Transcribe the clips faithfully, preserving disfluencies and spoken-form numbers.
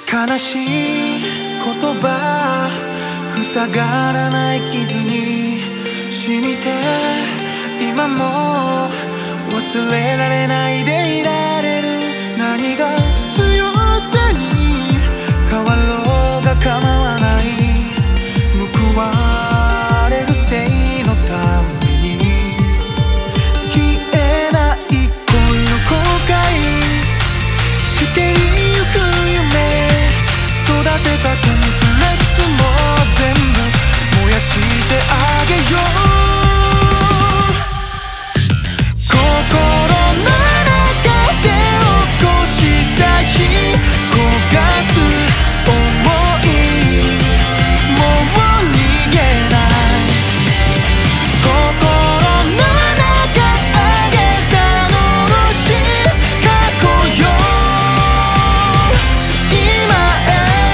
悲しい言葉塞がらない傷に染みて今も忘れられないでいられる。何が強さに変わろうが構わない。報われる性のために消えない恋の後悔してゆく夢育てたコンプレックスも全部燃やしてあげよう。心の中で起こした火焦がす想いもう逃げない心の中あげたのし過去よ今へ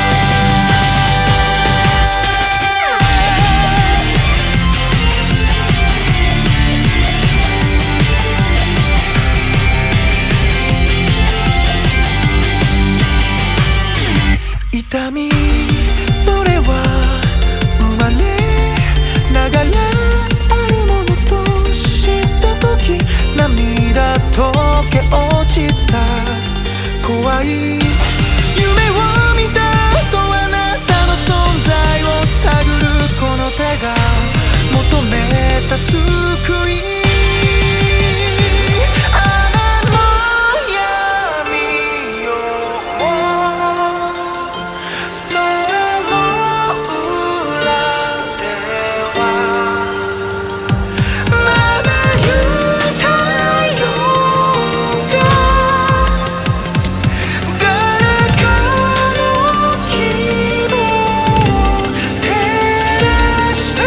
痛みそれは生まれながらあるものと知った時涙溶け落ちた怖い夢を見た後あなたの存在を探るこの手が求めた救い。雨も闇よ空の裏ではまばゆい太陽が誰かの希望を照らした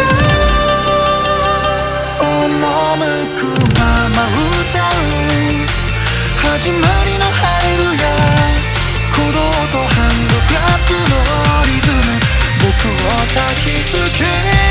赴くまま歌う始まりのハレルヤ鼓動とハンドクラップのリズム僕を焚きつけ